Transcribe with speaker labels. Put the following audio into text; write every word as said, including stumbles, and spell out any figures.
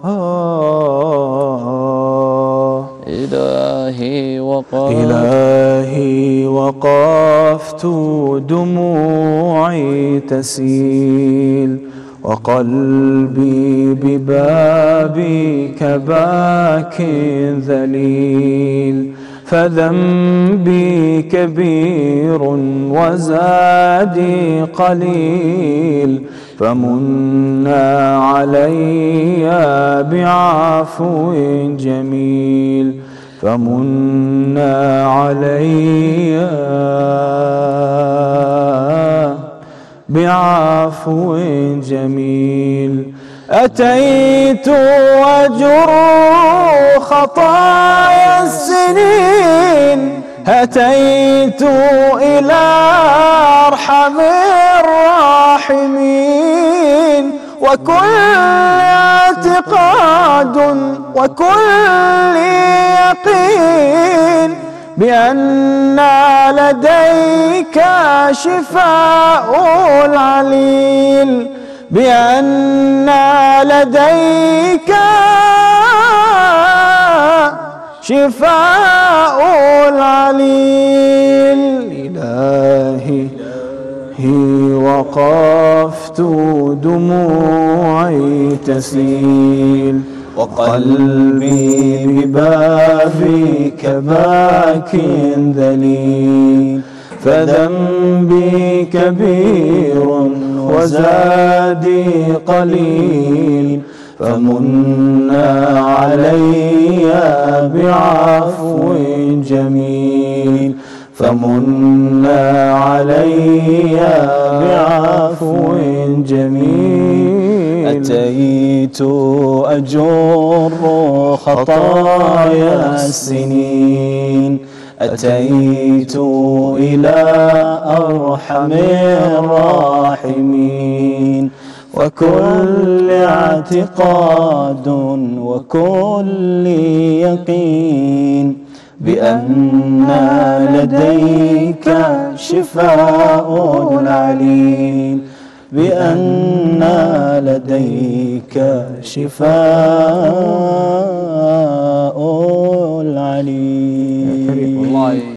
Speaker 1: إلهي وقفت
Speaker 2: إلهي وقفت دموعي تسيل وقلبي ببابك باك ذليل فذنبي كبير وزادي قليل فمنا علي بعفو جميل فمنا علي بعفو جميل أتيت أجر خطايا السنين أتيت إلى أرحم الراحمين وكل اعتقاد وكل يقين بأن لديك شفاء العليل بأن لديك شفاء العليل إلهي وقفت دموعي تسيل وقلبي ببابك باك ذليل فذنبي كبير وزادي قليل فمنا علي بعفو جميل فمنا علي بعفو جميل أتيت أجر خطايا السنين أتيت إلى أرحم الراحمين وكل اعتقاد وكل يقين بأن لديك شفاء العليل بأن لديك شفاء العليل.